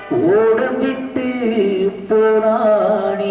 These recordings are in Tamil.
ஓடவிட்டு போனானே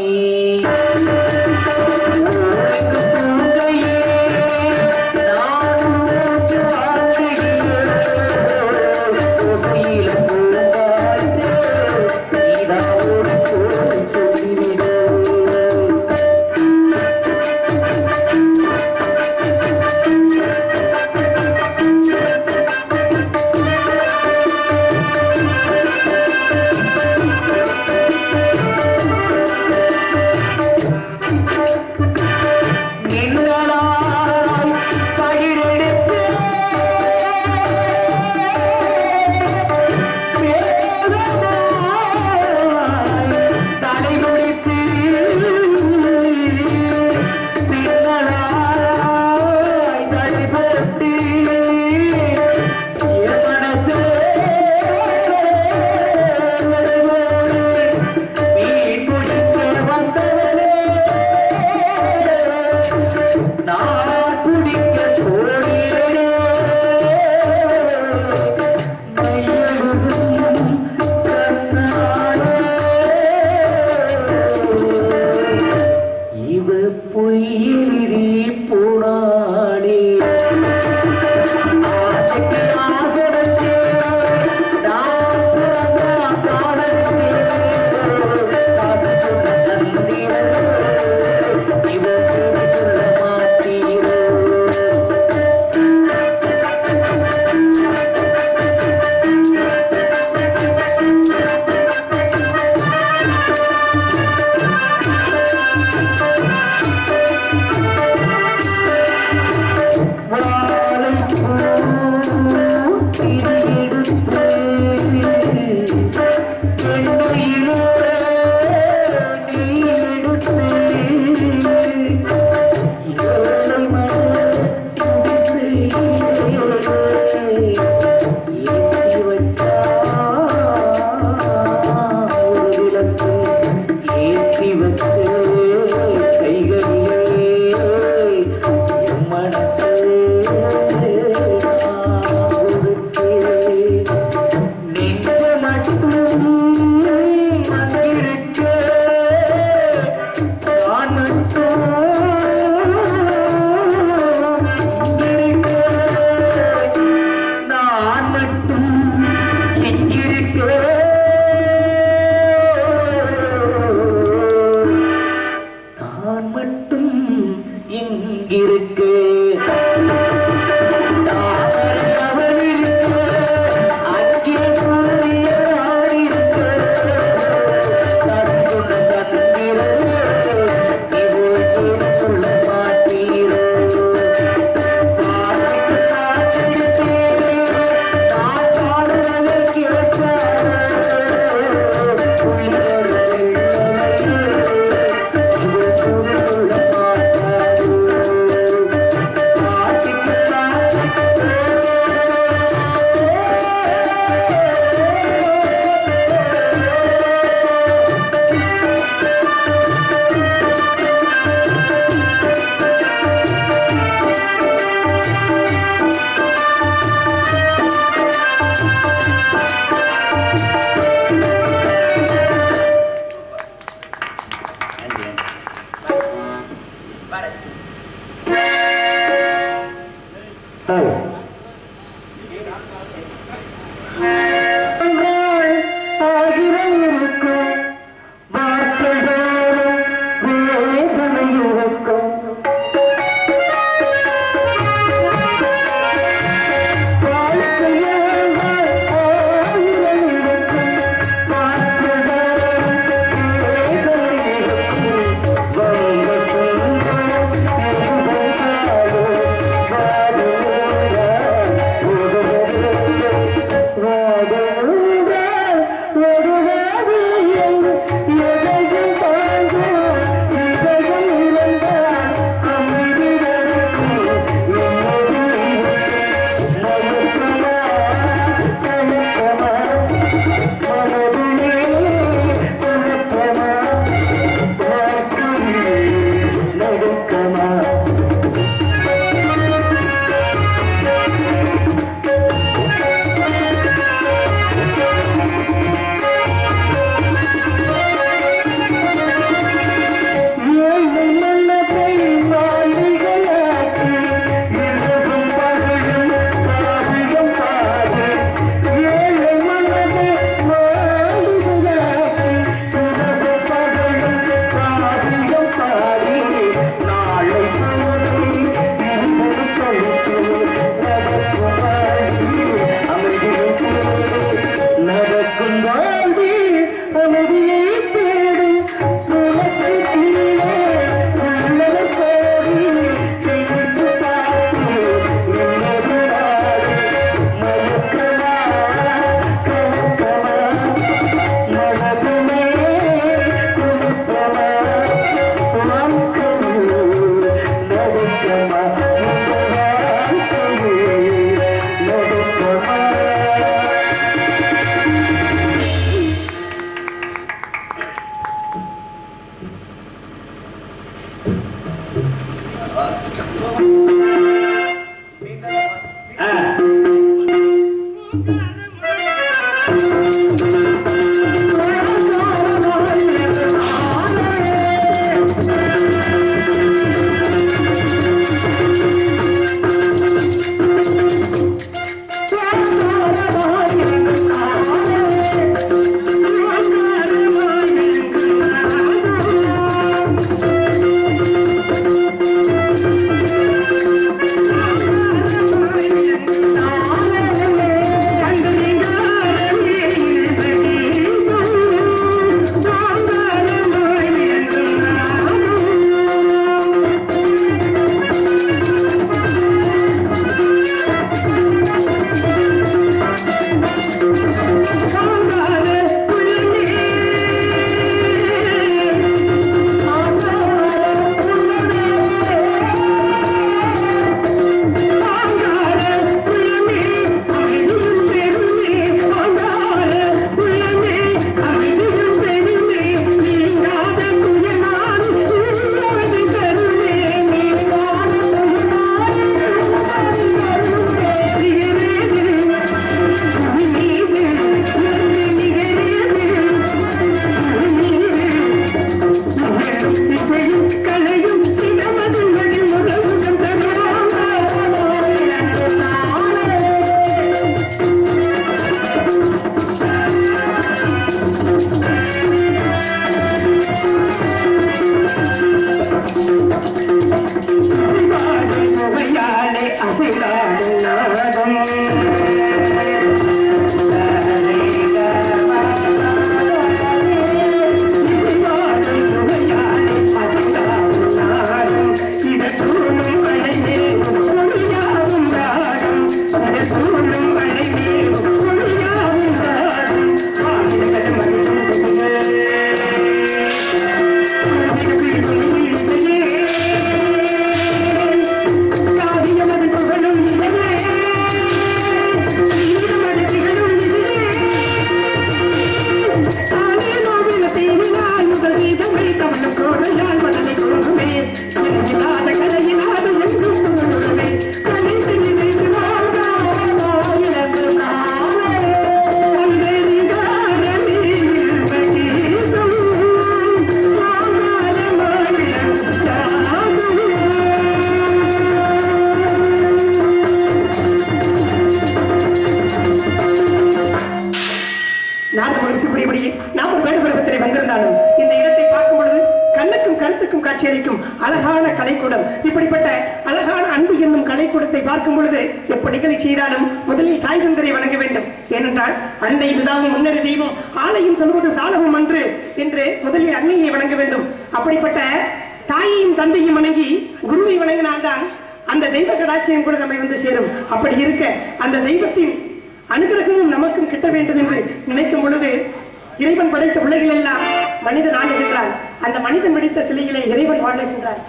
மனதிற்கு மகிழ்ச்சி புரியபடியே நாம் ஒரு வேடு பருவத்திலே வந்திருந்தாலும் இந்த இடத்தை பார்க்கும் பொழுது கண்ணுக்கும் கருத்துக்கும் காட்சியளிக்கும் அழகான கலைக்கூடம். இப்படிப்பட்ட அழகான அன்பு என்னும் கலைக்கூடத்தை பார்க்கும் பொழுது எப்படிகளை செய்தாலும் முதலில் தாய் தந்தரை வணங்க வேண்டும். ஏனென்றால் அன்னை விதாவும் முன்னறி தெய்வம் ஆலையும் தொழுவது சாலவும் அன்று என்று முதலில் அன்னையை வணங்க வேண்டும். அப்படிப்பட்ட தாயையும் தந்தையும் வணங்கி குருவை வணங்கினால்தான் அந்த தெய்வ கடாட்சியம் கூட நம்மை வந்து சேரும். அப்படி இருக்க அந்த தெய்வத்தின் அனுகிரகமும் நமக்கும் கிட்ட வேண்டும் என்று நினைக்கும் பொழுது இறைவன் படைத்த உலகில் எல்லாம் மனிதன் ஆளுகின்றான். அந்த மனிதன் பிடித்த சிலையிலே இறைவன் வாழுகின்றான்.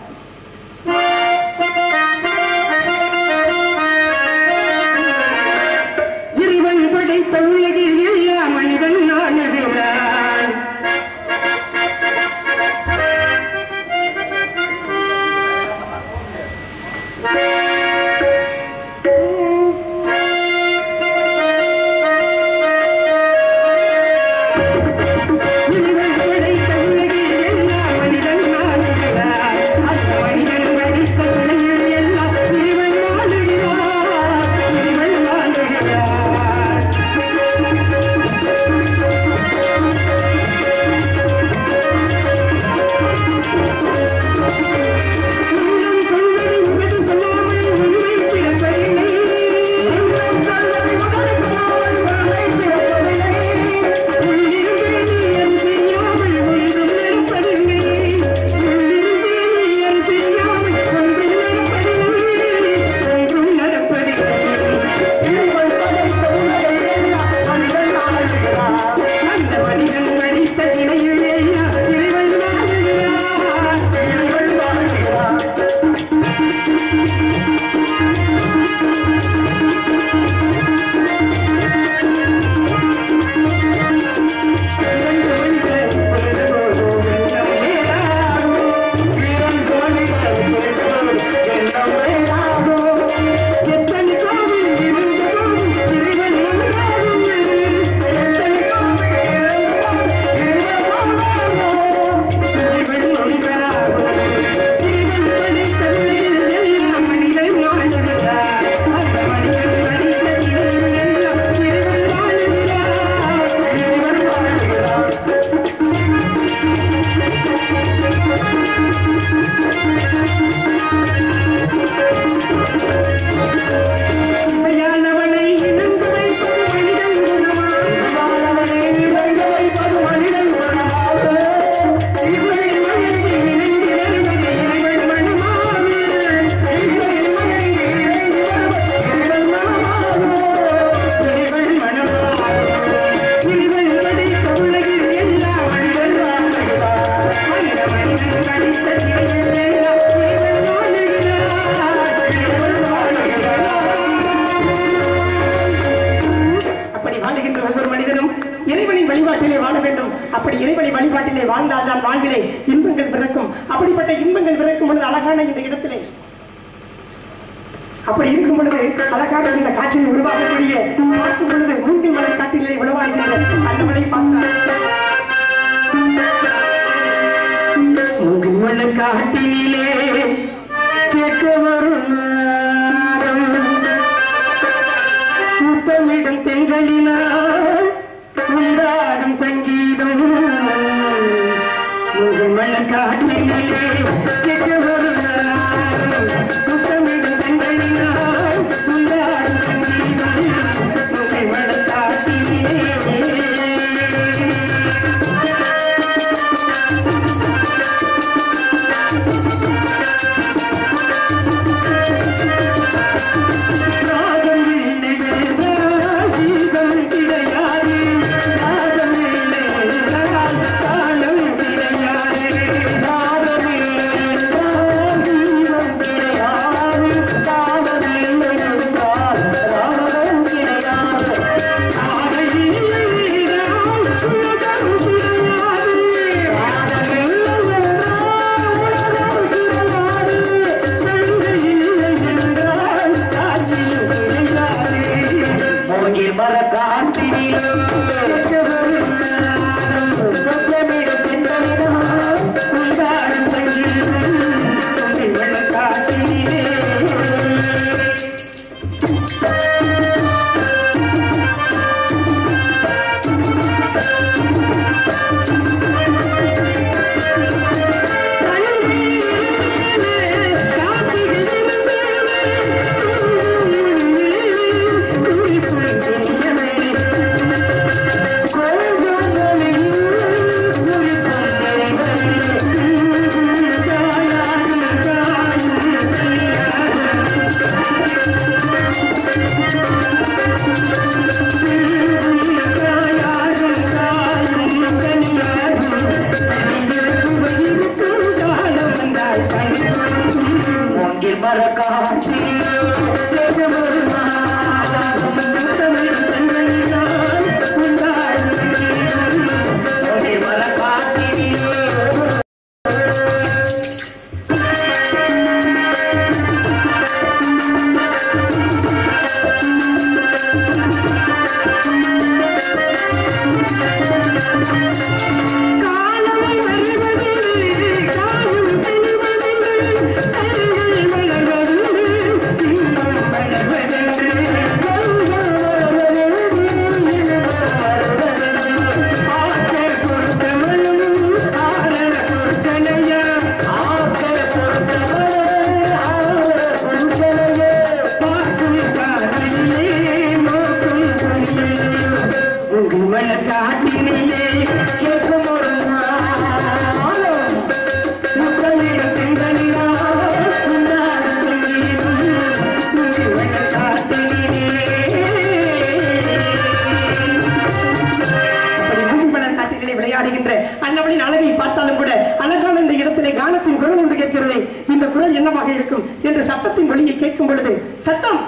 இறைவன் படைத்த உலகில் எல்லாம் மனிதன் ஆளுகின்றான். அப்படி இருக்கும் பொழுது அழகாக இந்த காட்சியில் உருவாகக்கூடிய பார்க்கும் பொழுது மூங்கில் மலை காட்டிலே உழவாடுகின்ற அந்த மலை பார்த்தார். மூங்கில் மலை காட்டிலே கேட்க வரும் முத்தமிடும் தெங்களினால் உண்டாடும் சங்கீதம். மூங்கில் மலை காட்டிலே கேட்க வரும் ராஜம் காட்டினிலே கேட்கும் ஒரு விளையாடுகின்ற அன்னவளின் அழகை பார்த்தாலும் கூட அழகான இந்த இடத்திலே கானத்தின் குரல் ஒன்று கேட்கிறது. இந்த குரல் என்னவாக இருக்கும் என்று சத்தத்தின் வழியை கேட்கும் பொழுது சத்தம்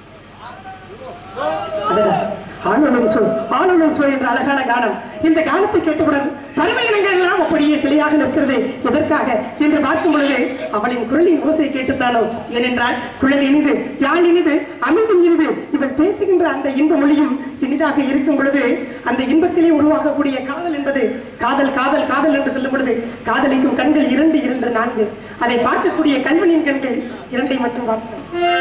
ஆளுநர் சொல் என்ற அழகான கானம். இந்த கானத்தை கேட்டவுடன் பறவையினங்கள் எல்லாம் அப்படியே சிலையாக நிற்கிறது. எதற்காக என்று பார்க்கும் பொழுது அவளின் குரலின் ஓசை கேட்டுத்தானோ? ஏனென்றால் குரல் இனிது, யாழ் இனிது, அமிர்தம் இனிது. இவள் பேசுகின்ற அந்த இன்ப மொழியும் இனிதாக இருக்கும் பொழுது அந்த இன்பத்திலே உருவாகக்கூடிய காதல் என்பது காதல் காதல் காதல் என்று சொல்லும் பொழுது காதலிக்கும் கண்கள் 2 2 4. அதை பார்க்கக்கூடிய கல்வனின் கண்கள் 2 மட்டும் பார்க்கிறோம்.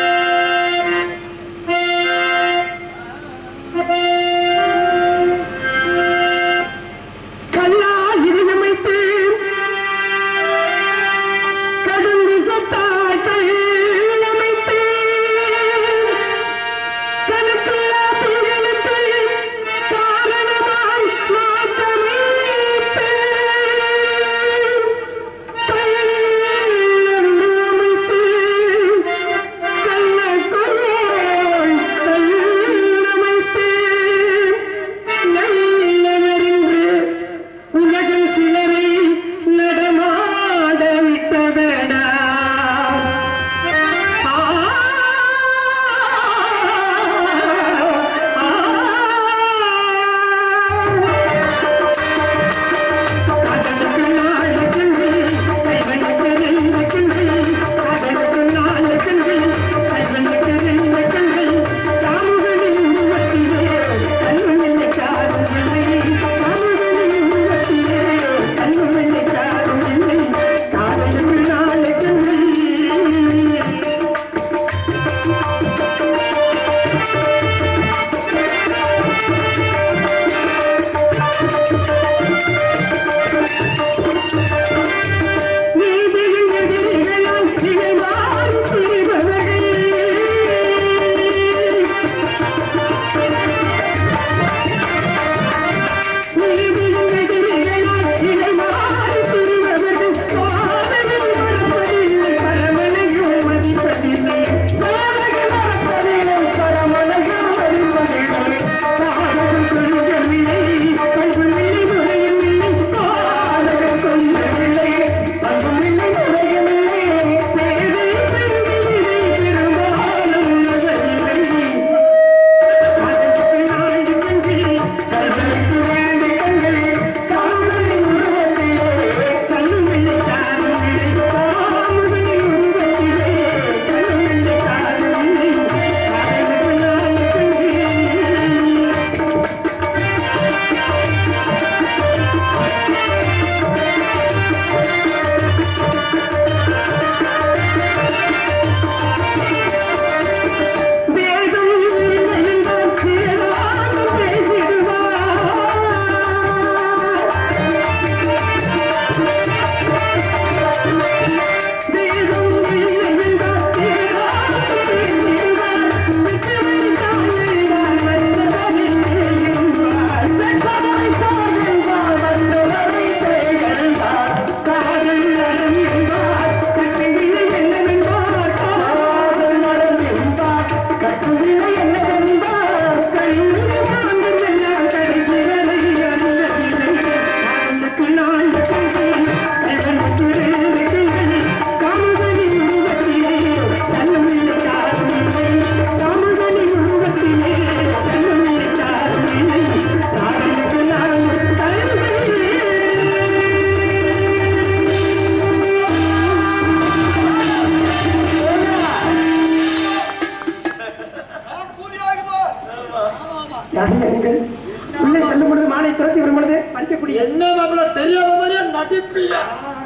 உள்ளே செல்லும் பொழுது மாலை துரத்தி வரும் பொழுது படிக்கக்கூடிய என்ன மாப்பிள்ள தெரியாத மாதிரியே நடிப்பியா?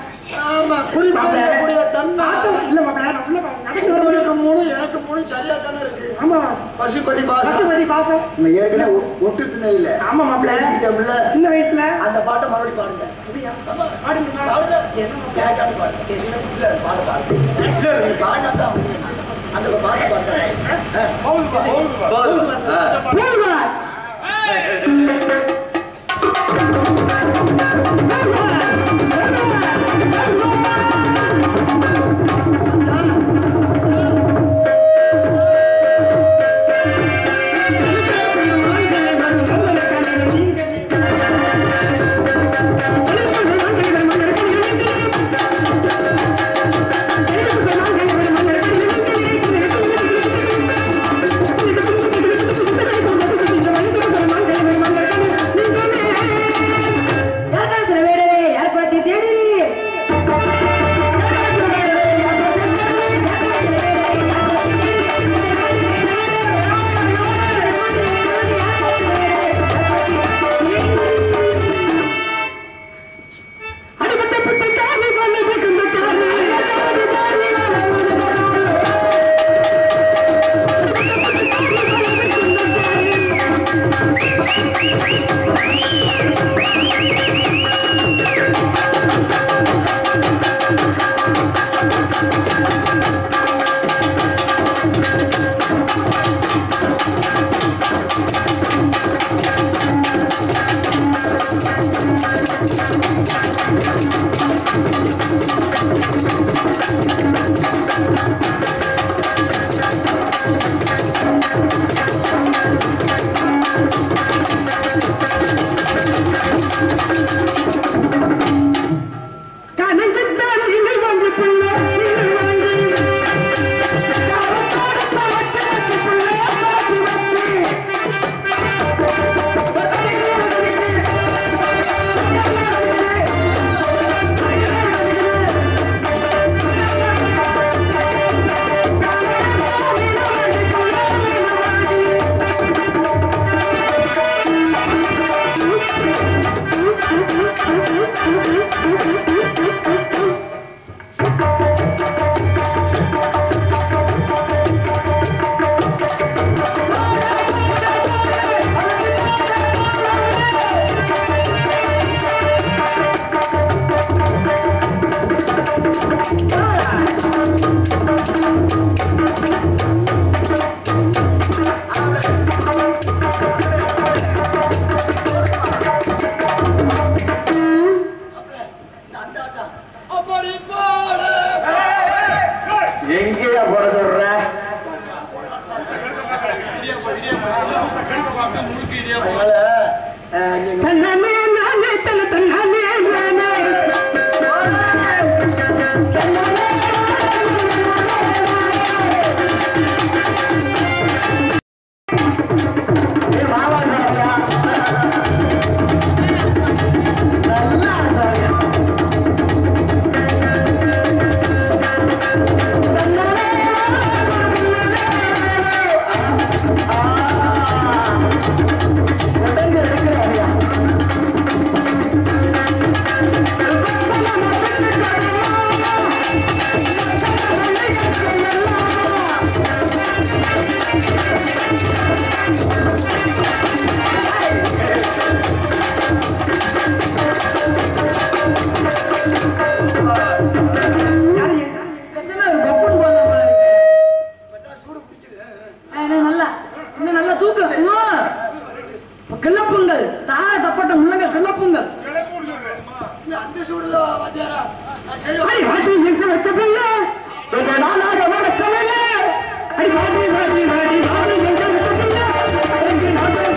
ஆமா, குறிப்பாக தன்மை இல்ல மாப்பிள்ள உள்ள நடந்து உங்களுக்கு 3 எனக்கு 3 சரியா தானே இருக்கு. ஆமா, பசுபதி பாசம் நம்ம ஏற்கனவே ஒட்டுத்துனே இல்ல. ஆமா மாப்பிள்ள, சின்ன வயசுல அந்த பாட்டை மறுபடியும் பாடுங்க. பாடுங்க கேட்காது பாருங்க. இல்ல பாட பாருங்க. இல்ல நீ பாடாதான் அந்த பாட்டை பாடுறேன். அடி வாடி என்று வைக்கவில்லை ரொம்ப நாளாக வளர்க்கவில்லை அடி வாடி வாடி வாடி வாடி என்று வைக்கவில்லை அடங்கி நாட்கள்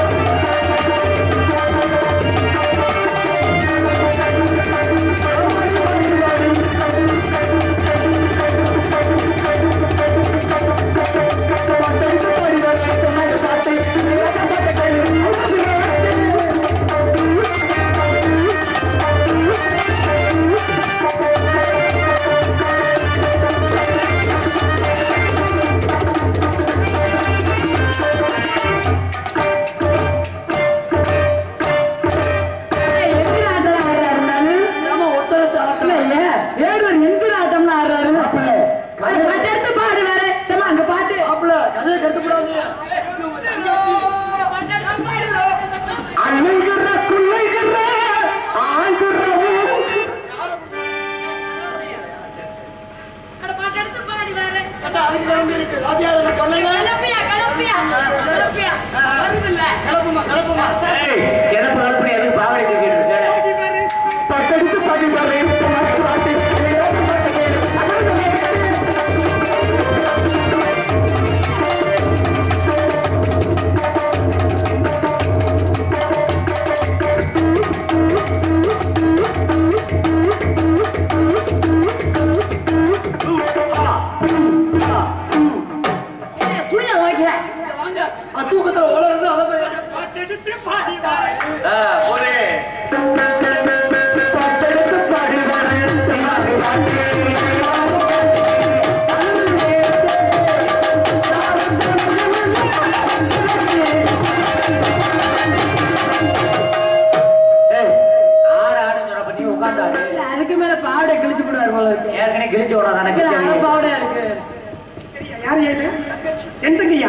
அதுக்கு மேல பாவடை கிழிச்சு போடுவார் போல இருக்கு. ஏற்கனவே கிழிச்சு விடுறா பாவடை இருக்கு. யார் ஏது என் தங்கையா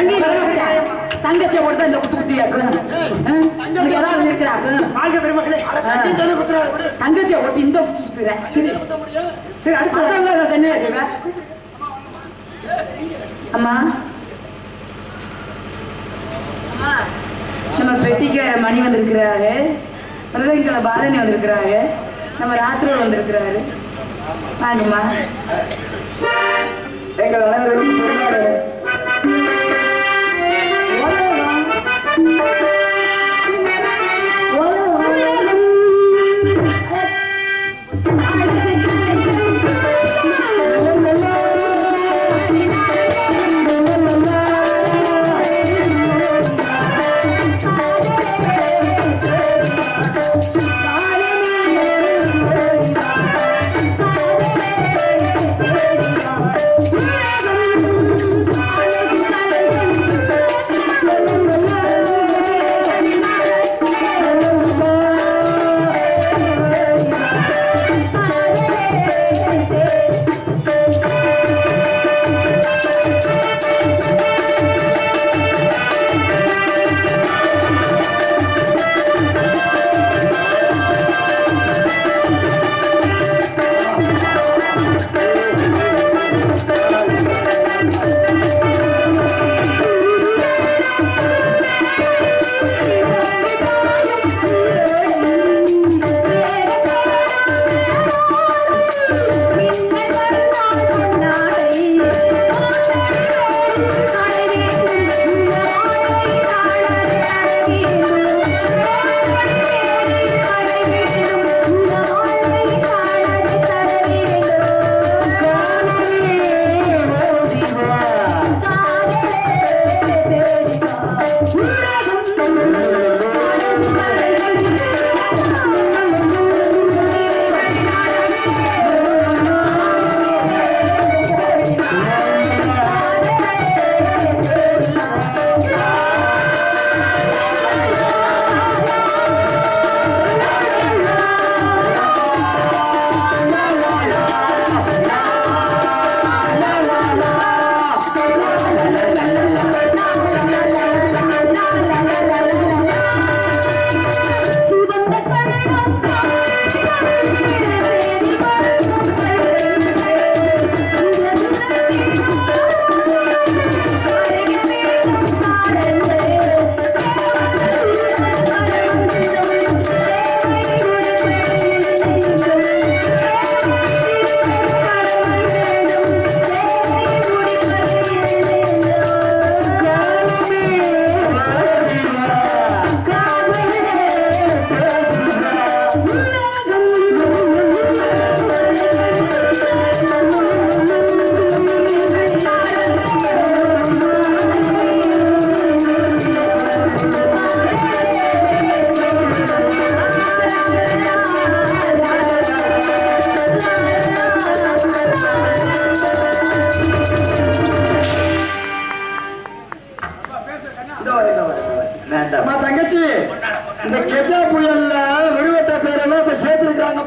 தங்கச்சியை போட்டு இந்த குத்து குத்தியாக்கு ஏதாவது இருக்கிறாக்கு வாழ்க பெருமக்களே தங்கச்சியை போட்டு இந்த குத்து குத்துறேன். சரி சரி அடுத்த தண்ணி அம்மா நம்ம பெட்டிக்கார மணி வந்திருக்கிறாரு, பிரதங்கிற பாலனி வந்திருக்கிறாரு, நம்ம ராத்திரோடு வந்திருக்கிறாரு. வாங்கம்மா. எங்கள் அனைவருக்கும்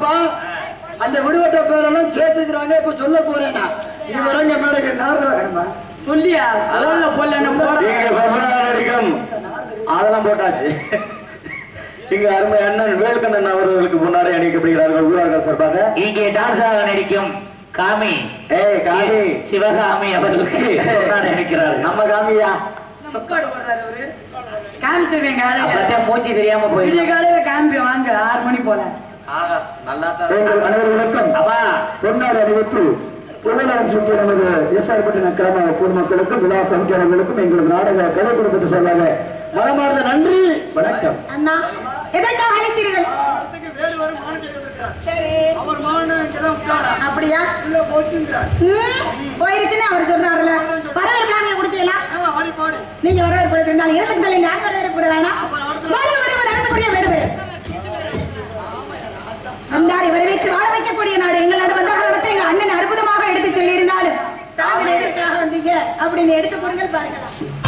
ஆமா அந்த விடுவட்ட பேரெல்லாம் சேர்த்துக்கிறாங்க. இப்ப சொல்ல போறேன்னா இது வரங்க மேடைக்கு நாரதா சொல்லியா அதெல்லாம் போட்டாச்சு. இங்க அருமை அண்ணன் வேல்கண்ணன் அவர்களுக்கு முன்னாடி அணிக்கப்படுகிறார்கள் ஊரார்கள் சார்பாக. இங்கே டான்ஸாக நடிக்கும் காமி காமி சிவகாமி அவர்களுக்கு நினைக்கிறார். நம்ம காமியா காமிச்சிருவேன் மூச்சு தெரியாம போயிடுச்சு. காலையில காமி வாங்க 6 மணி போல. அனைவருக்கும் பொன்னாடு அணிவித்து புகழாரம் சுற்றி நமது எஸ்ஆர்பட்டின கிராம பொதுமக்களுக்கும் விழா கமிட்டியாளர்களுக்கும் எங்களது நாடக கலை குடும்பத்தை சொல்லாங்க மனமார்ந்த நன்றி வணக்கம். அண்ணா எதற்காக அழைத்தீர்கள்? சரி அப்படியா போயிருச்சுன்னு அவர் சொன்னார்ல. வரவேற்பு நீங்க கொடுத்தீங்களா? நீங்க வரவேற்பு கொடுத்திருந்தால் இரண்டு நான் வரவேற்பு கூட வேணாம். அந்தாரை வரவேற்று வாழ வைக்கக்கூடிய நாடு எங்கள் நாடு. வந்தார்கள் எங்க அண்ணன் அற்புதமாக எடுத்து சொல்லி இருந்தாலும் தாங்கள் எதற்காக வந்தீங்க அப்படின்னு எடுத்து கொடுங்கள் பாருங்களா.